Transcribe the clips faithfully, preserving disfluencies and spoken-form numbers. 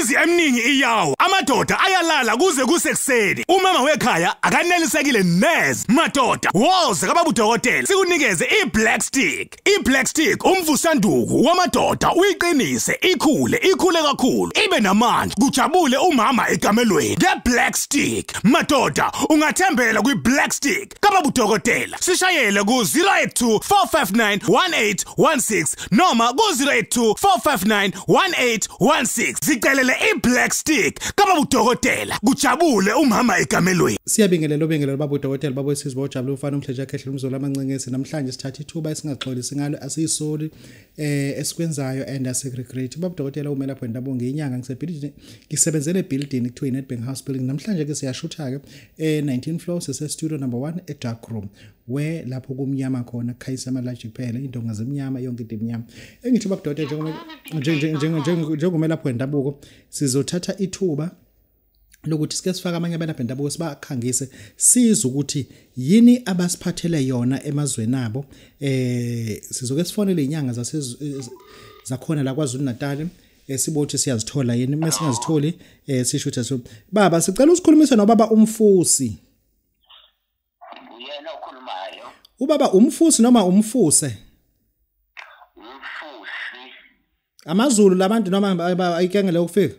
imizi eminingi iyawo amadoda ayalala kuze kusekuseni umama wekhaya akanelisekile neze madoda woza kababudokotela sikunikeze iBlack Stick iBlack Stick umvusanduku wamadoda uyiqinise ikhule ikhule kakhulu ibe namandla kujabule umama ekamelweni ngeBlack Stick madoda ungathembela kwiBlack Stick kababudokotela sishayele ku zero eight two four five nine one eight one six noma ku zero eight two four five nine one eight one six sicelele iBlack Stick kababudokotela kujabule umama ekamelweni. Siyabingelela obingelela babudokotela babo sizwe ujabule ufana umhleja khehle umzola amancengesi namhlanje sithatha ithuba esingaxolisi ngalo asiyisoli eh esikwenzayo and asiregret babudokotela uma lapho ndabonge inyanga ngisebhilidini ngisebenzele building kuthiwa iNedbank House building namhlanje ke siyashutha ke eh nineteen floor sese studio number one e dark room where lapho kumnyama khona khayisa ama light kuphela indonga zemnyama yonke into emnyama engithi babudokotela njengoba njengoba lapho ndabuko sizothatha ithuba lokuthi sike sifaka amanye abantu bendabuko sibakhangise siza ukuthi yini abasiphathele yona emazweni abo eh sizoke sifonele inyanga zase zakhona la kwaZulu Natal esibothi siyazithola yini mase singazitholi eh sishutha so baba sicela usikhulumise nobaba umfusi uyena okhulumayo ubaba umfusi noma umfuse umfusi amaZulu labantu noma ayikengele ukufika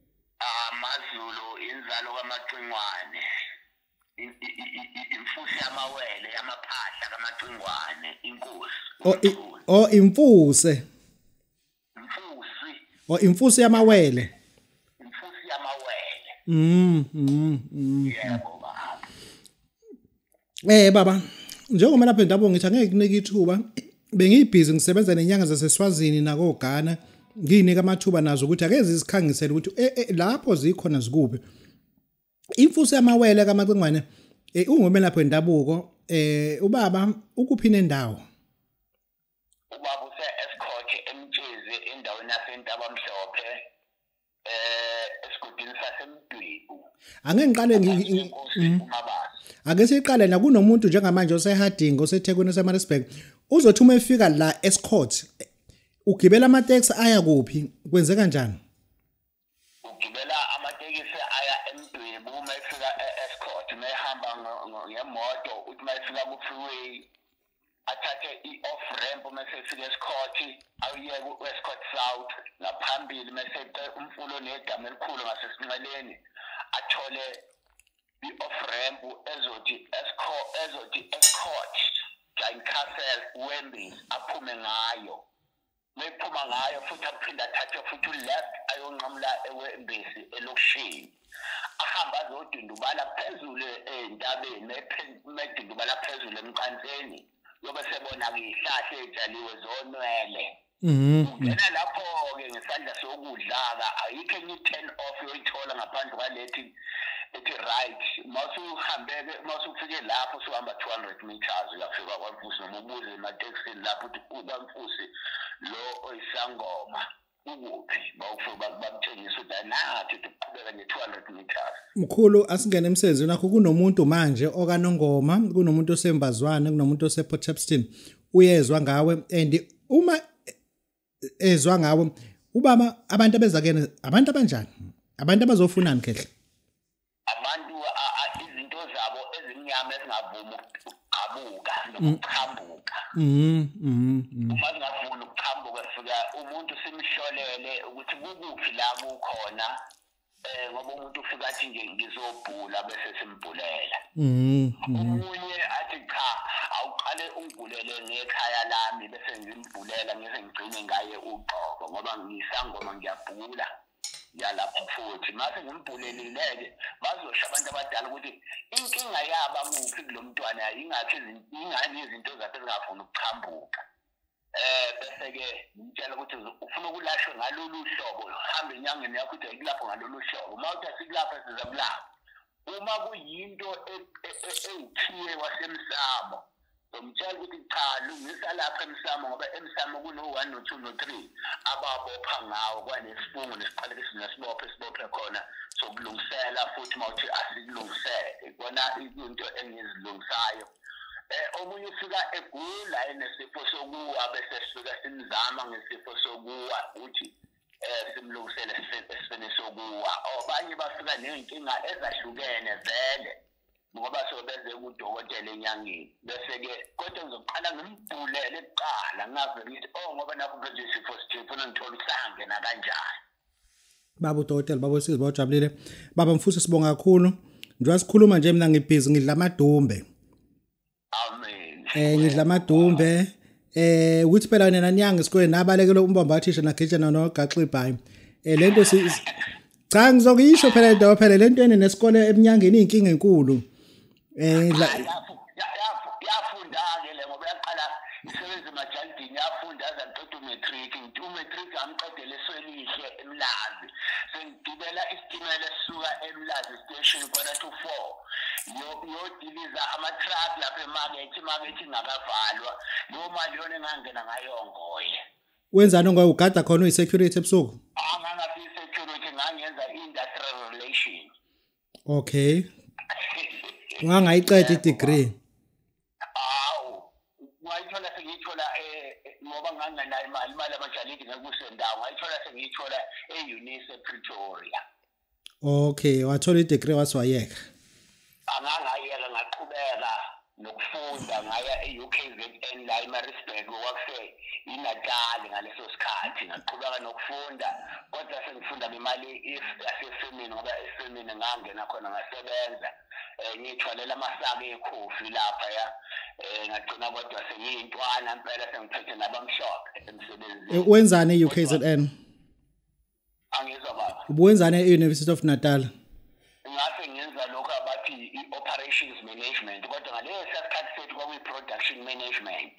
O o imfuse imfusi o imfusi yamawele imfusi yamawele mm mm yebo baba eh baba njengoba lapha ndabo ngithi angeke kunike ithuba bengiyibhizi ngisebenza nenyanga zaseSwazini nako Ghana nginika amathuba nazo ukuthi ake zizikhangisele ukuthi lapho zikhona zikuphi imfusi yamawele kamacengwane eh ungome lapha ndabuko eh ubaba ukuphi nendawo ubaba use escort emtshezi endaweni yaseNtabamhlophe eh esigudini sasemdwibu ake ngiqale ake siqale la kunomuntu njengamanje osehadinga oseThekwini oseMaritzburg uzothi uma efika la escort ugibela ama taxi aya kuphi kwenze kanjani ugibela ama taxi aya emdwibu uma efika escort mehamba ngemoto uthi mayifika ku freeway athathe i-off ramp mase efika escort awuye ku-escort south ngaphambili mase umfulo nedama elikhulu ngasesinqeleni athole i-off ramp ezothi escort ezothi escort Giant Castle Wembley aphume ngayo mephuma ngayo futhi aphinda athathe futhi left ayonqamla eWembesi elokushini ahamba azodundubala phezulu entabeni medundubala phezulu emqanseni yobe sebona izihlahla ezitshaliwe zonwele ungena lapho ke ngesandla sokudlaka ayikho enye turn off yoyithola ngaphandle kwalethi ethi right masuhambeke masufike lapho sohamba two hundred meters uyafika kwaMfusi noma ubuze emateksini lapho uthi uBamfusi lo oyisangoma ukuphi bawufika bakutshengisa ukuthi nathi uqhubeka nge two hundred meters mkhulu asingene emsebenzini nakho kunomuntu manje okaNongoma kunomuntu osembazwane kunomuntu osePort Shepstone uyezwa ngawe and uma ezwa ngawe ubaba abantu abezakene abantu abanjani abantu abazofunani khehle abantu izinto zabo ezimnyama ezingavumi ukuqhabuka nokuqhambuka mhm mhm uma zingavumi ukuqhambuka fika umuntu simhlolele ukuthi kukuphi la kukhona eh ngoba umuntu ufika athi nje ngizobhula bese simbhulela mhm umunye athi cha awuqale ungibhulele ngekhaya lami bese ngimbhulela ngise ngigcine ngaye uqobo ngoba ngisangoma ngiyabhula yalapho futhi mase ngimbhulelileke bazosho abantu abadala ukuthi inkinga yaba muphi kulomntwana ingakho ingani izinto zakhe zingafuni ukuqhambuka eh bese ke ngitshela ukuthi ufuna ukulashwa ngalolu hlobo hamba enyangeni yakho uthi ayikulapho ngalolu hlobo mawuthi asikulapha sizakulapha uma kuyinto eyithiye wasemsamo umtshela ukuthi cha lungisa lapha emsamo ngoba emsamo kuno one no two no three ababopha ngawo kwanesifungo nesiqalekisi nesibophe sibophe khona sokulungisela futhi mawuthi asikulungisele kona into engizilungisayo eh omunye ufika egula enesifo sokuwa bese sifika simzama ngesifo sokuwa uthi eh simlungisele esifene sokuwa abanye bafika nezinkinga ezahlukene vele ngoba sobenze udokotela enyangeni bese ke kodwa ngizoqala ngimbhulele eqala ngazi ukuthi oh ngoba nakho manje sifo sithifuna ngithola usange na kanjani baba udokotela baba Sizwe bawujabulile baba mfuthu sibonga kakhulu njengoba sikhuluma nje mina ngibhizi ngidla amadumbe amen eh ngidla amadumbe eh ukuthi phela nina nyanga esikoleni nabalekele umbomba wathisha nagijana nogaxibhayi eh lento si cha ngizokuyisho phela into phela lento ene nesikole eminyangeni inkinga enkulu eh yafunda ke le ngoba yaqala isebenza emajaldini yafunda aza ngiqeda umatric ngithi umatric amqedele eswelihle eMlazi sengigibela isitimela esisuka eMlazi station kwana to four yo yodiliza ama truck lapha emarket imarket ingakavalwa lo mali yona engangena ngayongoye wenzani ngokugada khona uyisecurity ebusuku anganga security ngangenza industrial relation okay wangayiqeda i-degree awu ngayithola sengiyithola eh ngoba ngangenayo imali imali abajalidi ngekusendawo ngayithola sengiyithola e-Unisa Pretoria okay wathola i-degree waswayeka angangayeka ngaqhubeka nokufunda ngaya e-U K Z N la eMaritzburg wakuse iNatal ngaleso sikhathi ngaqhubeka nokufunda kodwa sengifunda ngemali yasefemini ngoba efemini ngangena khona ngasebenza ngithwalela amasaka ekhofi lapha ya ngagcina kodwa sengiyintwana impela sengiphethe nabamhlophe emsebenzini wenzani e-U K Z N angizwa baba ubwenzani e-University of Natal ngase ngenza lokho abathi i-operations management kodwa ngaleso sikhathi sethu kwakuyi production management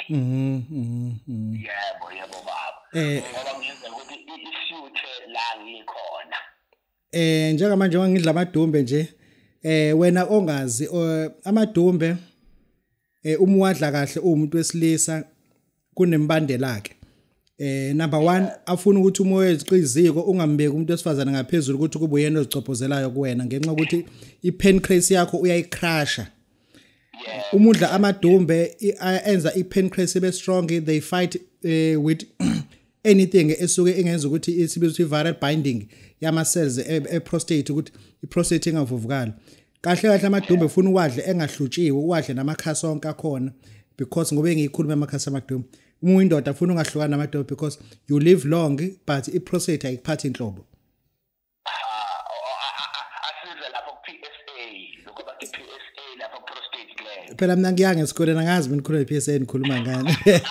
mhm yebo yebo baba ngoba ngenza ukuthi i-future la ngikhona eh njengamanje ngidla amadumbe nje eh wena ongazi amadumbe eh umwadla kahle umuntu wesilisa kunembandela yakhe eh number one afuna ukuthi umoya eziqiziko ungambeki umuntu wesifazana ngaphezulu ukuthi kube uyena ozicophozelayo kuwena ngenxa ukuthi ipancreas yakho uyayicrasha umudla amadumbe enza ipancreas ibe strong they fight uh, with anything esuke engenza ukuthi isibizwe viral binding yama cells e prostate ukuthi i prostate ingavuvukala kahle kahle amadumbe ufuna uwadle engahlutshiwe uwadle namakhasi onke akhona because ngobe ngiyikhuluma amakhasi amadumbe uma uyindoda ufuna ungahlukana namadumbe because you live long but i prostate ayikuphathi inhlobo asiza lapho ku P S A lokho bathi P S A lapho prostate gland phela mina ngiyange esikoleni angazi mina ngikhuluma i-P S A ngikhuluma ngani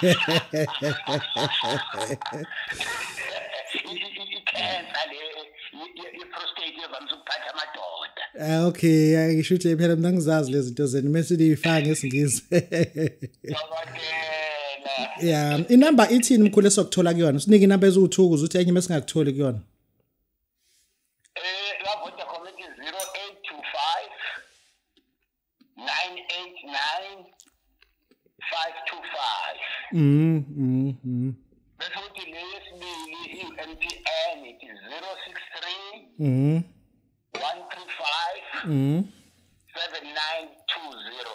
i-cancer le i-prostate evamisa ukuphatha amadoda ah okay ngisho ukuthi phela mina ngizazi lezi zinto zeni mase lifaka ngesingisi yeah inamba ithini mkhulu esokuthola kuyona sinike inamba eziwu-two ukuthi enye mase singakutholi kuyona eh la Vodacom ithi zero eight two five nine eight nine five two five mhm mhm bese uthi le yesibili i-M T N ithi zero six three mhm one three five mhm seven nine two zero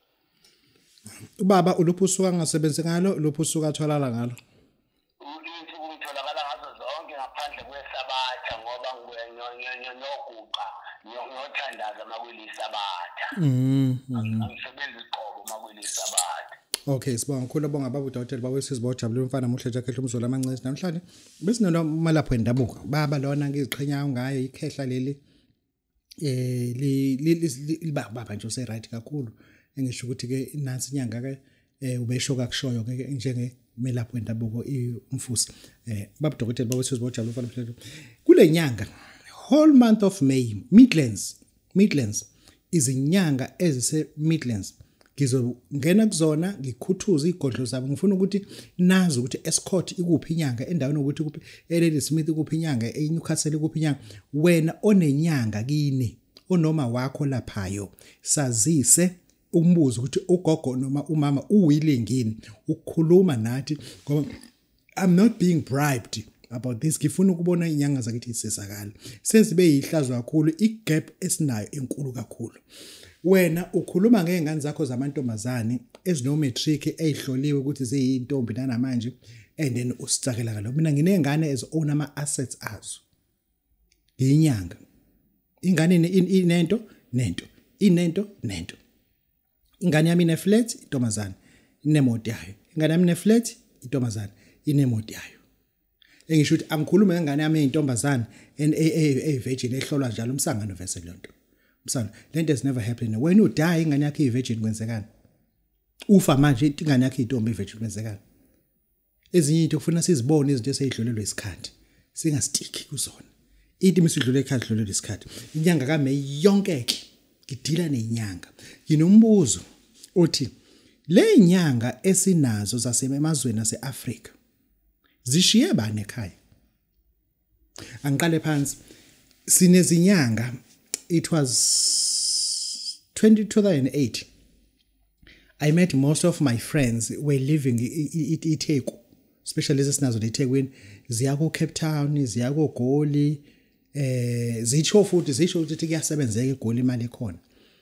ubaba uluphu usuka ngasebenze ngalo uluphu usuka atholala ngalo ulithi ukutholakala ngazo zonke ngaphandle kwesabatha ngoba ngibuya noguqa ngiyothandaza makuyilisabatha mhm angisebenzi iqobo makuyilisabatha okay sibonga kakhulu abonga baba udokotela baba Sizwe bawujabulile umfana namuhla nje akhehle umzolo amancane namhlanje besinona malapho endabuko baba lona ngiziqhenya ngayo ikhehla leli eh li baba nje use right kakhulu engisho ukuthi ke nansi inyanga ke eh ubesho kakushoyo ke njenge melapho endabuko umfusi eh baba udokotela baba Sizwe bawujabulile umfana namhlanje kule nyanga whole month of May Midlands Midlands izinyanga ezise Midlands ngizongena kuzona ngikhuthuza igodlo zabo ngifuna ukuthi nazi ukuthi Escort ikuphi inyanga endaweni ukuthi kuphi eLady Smith ikuphi inyanga eNewcastle ikuphi inyanga wena onenyanga kini onoma wakho laphayo sazise umbuzo ukuthi ugogo noma umama uwilingini ukukhuluma nathi ngoba I'm not being bribed about this ngifuna ukubona inyanga zakithi isesakala senzibe yihlazo kakhulu igap esinayo enkulu kakhulu wena ukhuluma ngezingane zakho zamantombazane ezino matric ezihloliwe ukuthi ziyintombi namanje and then usicakela kalo mina nginengane ez own ama assets azo inyanga ingane inento nento inento nento ingane yami ine flat intombazana inemoto yayo ingane yami ine flat intombazana inemoto yayo engisho ukuthi angikhuluma ngengane yami eyintombazana and a virgin ehlolwa njalo umsangano vese lonto umsana lento has never happened when you die ingane yakhe ivirgin kwenzekani ufa manje ingane yakhe intombi ivirgin kwenzekani ezinye into kufuna sizibone izinto eseyidlulelwe isikhathi singastiki kuzona ithi misidlule ekhaya dlulelwe isikhathi inyanga kaMeyi yonke ke ngidila nenyanga nginombuzo othi le nyanga esinazo zasemazweni aseAfrika zishiye bani ekhaya angiqale phansi sinezinyanga it was two thousand eight I met most of my friends were living iTheku especially esinazo leThekwini ziya ku Cape Town ziya ku Goli eh zitsho futhi zisho ukuthi kuyasebenzeka eGoli imali ekhona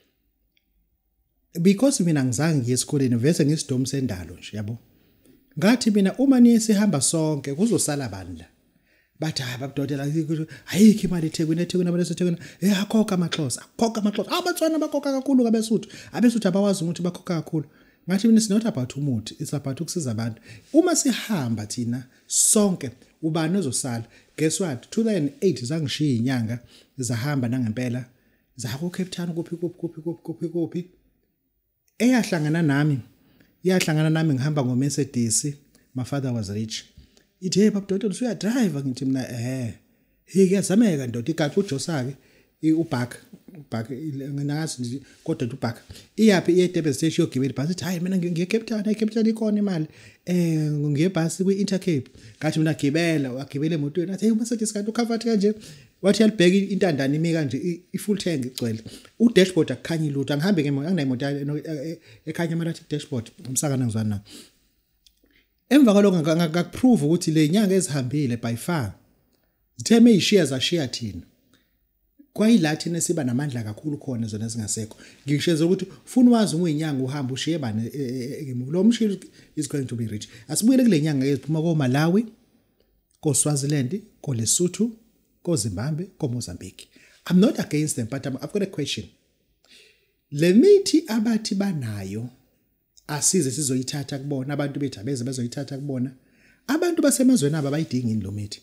because mina ngizange ngiye esikoleni vese ngisidomo sendalo nje yabo ngathi mina uma niye sihamba sonke kuzosala bani la bathi hayi babudodela ayikho imali eThekwini eThekwini abantu eThekwini eh akhokha amaXhosa akhokha amaXhosa abatswana bakhokha kakhulu kabeSuthu abeSuthu abawazi ukuthi bakhokha kakhulu ngathi mina it's not about umuthi it's about ukusiza abantu uma sihamba thina sonke ubani ozosala guess what two thousand eight zangishiya inyanga zahamba nangempela za ku Cape Town kuphi kuphi kuphi kuphi kuphi eyahlangana nami yahlangana nami ngihamba ngo Mercedes my father was rich ithi hey babudodela usuya drive ngithi mina eh hey kuyazameka ndoda igaxa uJosa ke uBak uBak nginazi nje kodwa uBak iyapi iyeDurban station yogibela ibhasi ithi hayi mina ngiye Cape Town eCape Town ikona imali eh ngiye bhasi kwi-Intercape ngathi mina gibela wagibela emotweni athi hey uMercedes kanti ucovered kanje wathi yalibheka intandane imi kanje i-full tank igcwele u-dashboard akukhanya lutho angihambe ngemoto anginaimoto ekhanya amalathi dashboard umsakana ngizwana nawo emva kwalokho ngakuprove ukuthi le nyanga ezihambile by far zitheme ishiya zashiya thina kwayilathi nesiba namandla kakhulu khona zona zingasekho ngisheze ukuthi ufuna wazi uyinyanga uhamba ushiye bani lo mshini is going to be rich asibuyele kule nyanga eziphuma ko Malawi ko Swaziland ko Lesotho ko Zimbabwe ko Mozambique I'm not against them but I've got a question le mithi abathi banayo asize sizoyithatha kubona abantu bethu abeze bezoyithatha kubona abantu basemazweni aba bayidinga ini lo mithi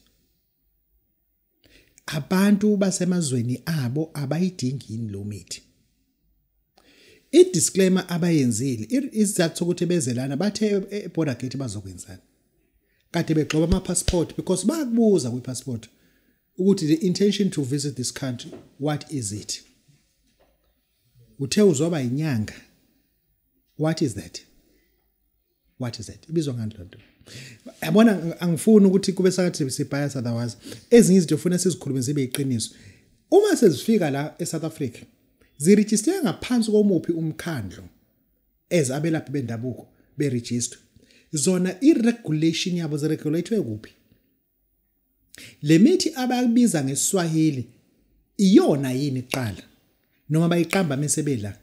abantu basemazweni abo abayidingi ini lo mithi i disclaimer abayenzile isizathu ukuthi bezelana bathe e border gate bazokwenzana kade begxoba ama passport because bayakubuza kwi passport ukuthi the intention to visit this country what is it uthe uzoba inyanga what is that what is that ibizwa ngani lonto yabona angifuni ukuthi kube sakathi sibias otherwise ezinye izinto ufuna sizikhulume zibe iqiniso uma sezifika la eSouth Africa ziregister ngaphansi komuphi umkhandlo ezabelaphi bendabuko be register zona irregulation yabo ziregulate kuphi le mithi abayibiza ngeSwahili iyona yini iqala noma bayiqamba mesebela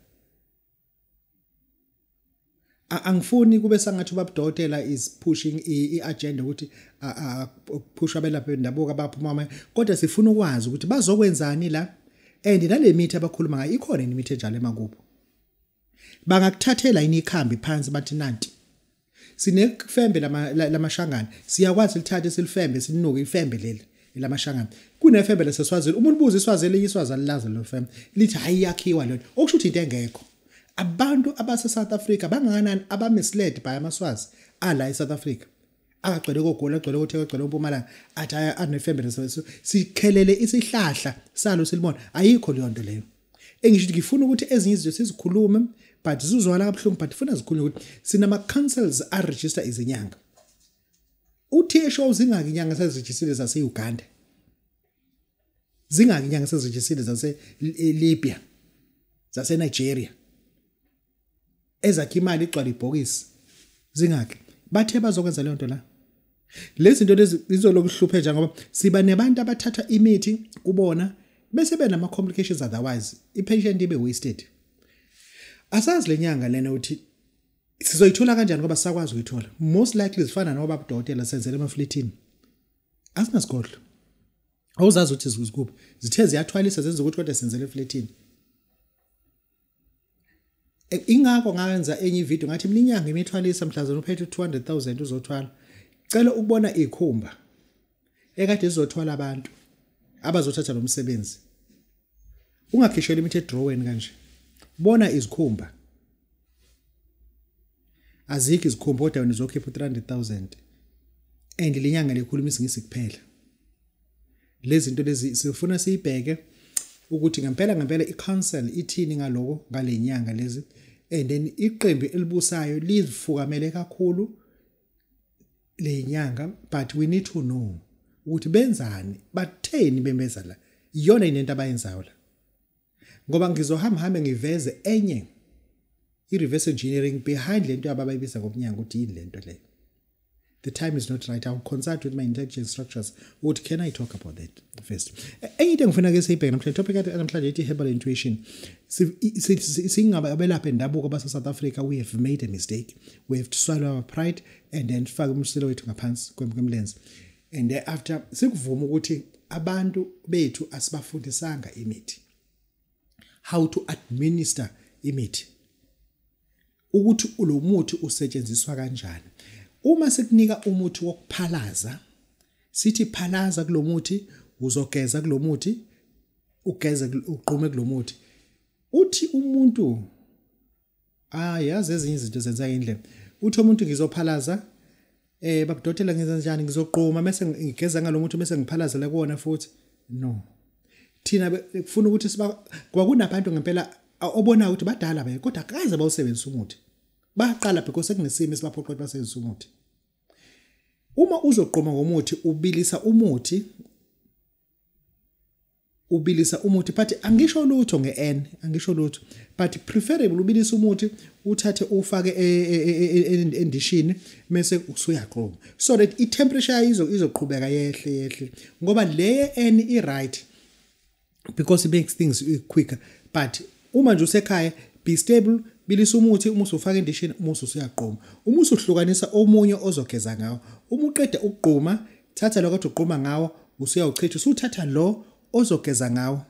angifuni kube sangathi babudokotela is pushing iagenda ukuthi push abelaphi bendabuko abaphuma kodwa sifuna ukwazi ukuthi bazokwenzani la and nale mithi abakhuluma ngayo ikhona imithi enjalo emakubo bangakuthathela ini ikhambi phansi bathi nanti sinekufembe lamashangana siyakwazi lithathe silifembe sinuke ifembe leli lamashangana kunefembe leseswazini umuntu ubuza iswazini iswazini lazo lo fembe lithi hayi yakhiwa lento okusho ukuthi into engekho abantu abase South Africa bangakanani abamisled by amaswazi ala eSouth Africa akagcwele kogola agcwele ukuthi agcwele uMpumalanga athi anefembe leseswazini sikhelele isihlahla salo silibona ayikho leyo nto leyo engisho ngifuna ukuthi ezinye izinto sizikhulume but sizozwala kabuhlungu but ufuna zikhulume ukuthi sinama councils are register izinyanga uthi show zingaki inyanga sezijisile zase Uganda zingaki inyanga sezijisile zase Libya zase Nigeria ezakhe imali igcwala ibhokisi zingaki bathe bazokwenza leyo nto la lezi zinto lezi izolokuhluphe nje ngoba siba nebantu abathatha imithi kubona bese benama complications otherwise ipatient ibe wasted asazi lenyanga lena uthi sizoyithola kanjani ngoba sakwazi ukuyithola most likely zifana noba abadokotela senzele emaflitini asinasikhohlo awuzazi ukuthi zikuphi zithe ziyathwalisa zenza ukuthi kodwa senzele eflitini ingakho ngayenza enye ivideo ngathi iminyanga imithwalisa mhlazana uphethe two hundred thousand uzothwala cela ukubona ikhumba ekade izothwala abantu abazothatha lo msebenzi ungakhishela imithi edrawini kanje bona izikhumba azikho izikhumba kodwa wena uzokhipha three hundred thousand and linyanga lekhuluma isingisi kuphela lezi zinto lezi sifuna siyibheke ukuthi ngempela ngempela i-council ithini ngaloko ngalenyanga lezi and then iqembu elibusayo lizifukamele kakhulu lenyanga but we need to know ukuthi benzani batheni bemeza la iyona into abayenzayo la ngoba ngizohamba hambe ngiveze enye i-reverse engineering behind lento abayibiza ngomnyango ukuthi yini lento le the time is not right. I'll consult with my intelligence structures. What can I talk about that first? Anything ngifuna ke siyibheke namhlanje topic namhlanje ithi herbal intuition. Singaba abelapha endabuko basa South Africa we have made a mistake. We have to swallow our pride and then faka umsilo wethu ngaphansi kwemlenze. And thereafter sikuvuma ukuthi abantu bethu asibafundisanga imithi. How to administer imithi. Ukuthi lo muthi usetshenziswa kanjani. Uma sikunika umuthi wokuphalaza sithi phalaza kulomuthi uzogeza kulomuthi ugeze uqume kulomuthi uthi umuntu ah yazi ezinye izinto zenza indlela uthi umuntu ngizophalaza eh babudotela ngenza njani ngizoquma bese ngigeza ngalomuthi bese ngiphalaza la kuona futhi no thina kufuna ukuthi siba kwakunabantu ngempela obona ukuthi badala baye kodwa akaze bawusebenzisa umuthi baqala because kunesimo esibaphoqa ukuthi basebenzise umuthi uma uzoqoma ngomuthi ubilisa umuthi ubilisa umuthi but angisho lutho ngeN angisho lutho but preferable ubilisa umuthi uthathe ufake endishini bese usuyaqoma so that I temperature izo izoqhubeka yehle yehle ngoba le N I right because it makes things quicker but uma nje usekhaya be stable bilisa umuthi uma usufaka endishini uma usuyaqoma uma usuhlukanisa omunye ozogeza ngawo uma uqeda ukuquma thatha lokho uquma ngawo usuyawuchitha usuthatha lo ozogeza ngawo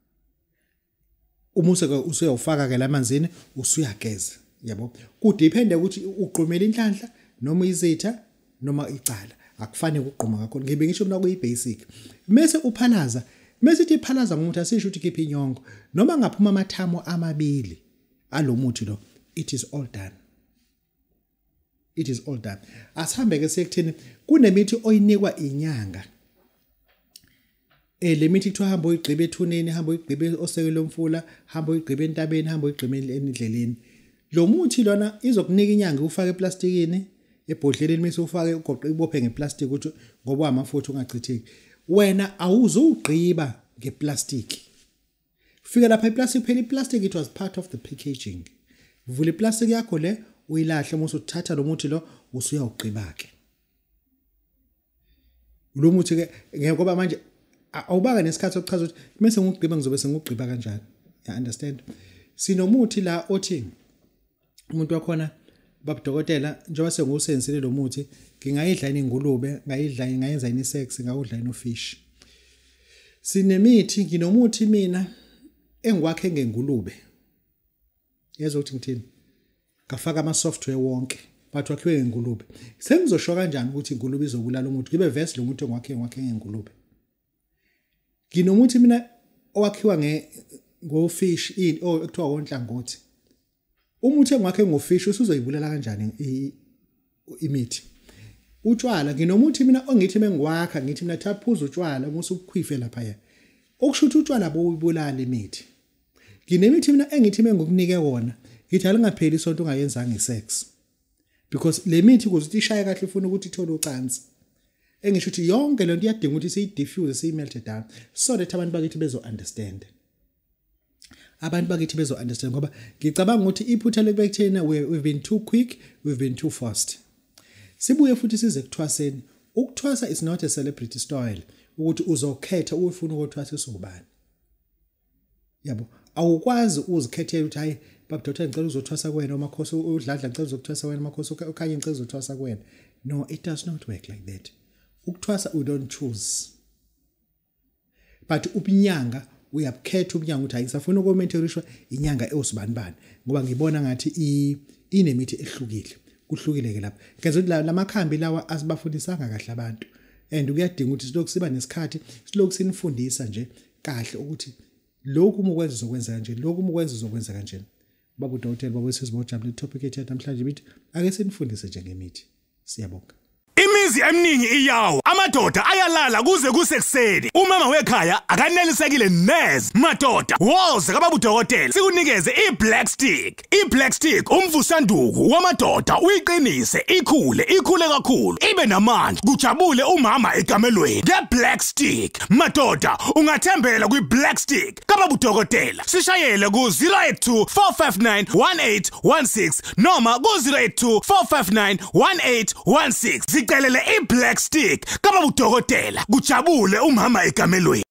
uma usuyawufaka ke lamanzini usuyageza yabo ku depend ukuthi uqumela inhlanhla noma izitha noma icala akufane ukuquma kakhulu ngibe ngisho mina kuyi basic mase uphalaza mase ithi phalaza ngomuthi asisho ukuthi khipha inyongo noma ngaphuma amathamo amabili alomuthi lo it is all done it is all done asihambe ke sekuthini kunemithi oyinikwa inyanga eh lemithi kuthiwa hamba uyigqibe ethuneni hamba uyigqibe osekelo mfula hamba uyigqibe entabeni hamba uyigqibe endleleni lo muthi lona izokunika inyanga ufake eplastikini ebhodleleni bese ufake ugoqe ibophe ngeplastic ukuthi ngoba amafutha ungachitheki wena awuzugqiba ngeplastic fika lapha iplastic phela iplastic it was part of the packaging vula iplastic yakho le uyilahle uma usuthatha lo muthi lo usuyawugqiba ke lo muthi ke ngoba manje awubaka nesikhathi sokuchaza ukuthi bese ngigqiba ngizobe sengugqiba kanjani you understand sinomuthi la othi umuntu wakhona babudokotela njengoba sengusenzile lo muthi ngingayidla ingulube ngayidla ngayenza ini sex ngawudla ino fish sinemithi nginomuthi mina engiwakhe ngengulube yezwa ukuthi ngithini ngafaka ama software wonke but wakhiwe ngengulube sengizosho kanjani ukuthi ingulube izobulala umuntu ngibe verse lo muntu engiwakhe ngwakhe ngengulube nginomuthi mina owakhiwa nge go fish in o ekuthiwa wonhlangothi umuthi engwakhe ngofish usuzoyibulala kanjani imithi utshwala nginomuthi mina ongithi mengiwakha ngithi mina thaphuza utshwala musukhwife lapha ya okushuthi utshwala bowubulala imithi nginemithi mina engithi mengokunike wona ngithi alingapheli isonto ungayenzanga isex because le mithi kuzothi ishaya kahle ufuna ukuthi ithole ucansi engisho ukuthi yonke lento iyadinga ukuthi siyi diffuse siyi melt down so that abantu bakithi bezo understand abantu bakithi bezo understand ngoba ngicabanga ukuthi iphutha lekubekuthena we've been too quick we've been too fast sibuye futhi size kuthwaseni ukuthwasa is not a celebrity style ukuthi uzokhetha ufuna ukuthwasa sobani yabo awukwazi uzikhethela ukuthi hayi baba udokotela ngicela uzothwasa kuwena umakhosi udladla ngicela uzokuthwasa kuwena umakhosi okanye ngicela uzothwasa kuwena. No, it does not work like that. Ukuthwasa we don't choose. But ubunyanga uyabukhetha ubunyanga uthi ayisafuna ukumentorishwa inyanga eosibanibani ngoba ngibona ngathi i inemithi ehlukile. Kuhlukile ke lapha. Ngenza ukuthi lamakhambi lawa asibafundisanga kahle abantu. And kuyadinga ukuthi silokhu siba nesikhathi silokhu sinifundisa nje kahle ukuthi lokhu umukwenza uzokwenza kanje lokhu umukwenza uzokwenza kanje. Baba udokotela baba sesibojabule topic ethu namhlanje bithi ake sinifundise nje ngemithi. Siyabonga. Imizi eminingi iyawo amadoda ayalala kuze kusekuseni umama wekhaya akanelisekile neze madoda woza kababa udokotela sikunikeze iBlack Stick iBlack Stick umvusanduku wamadoda uyiqinise ikhule ikhule kakhulu ibe namandla kujabule umama egamelweni ngeBlack Stick madoda ungathembela kwiBlack Stick kababa udokotela sishayele ku zero eight two four five nine one eight one six noma ku zero eight two four five nine one eight one six Zicelele iBlack Stick kababa udokotela kujabule umama egamelweni.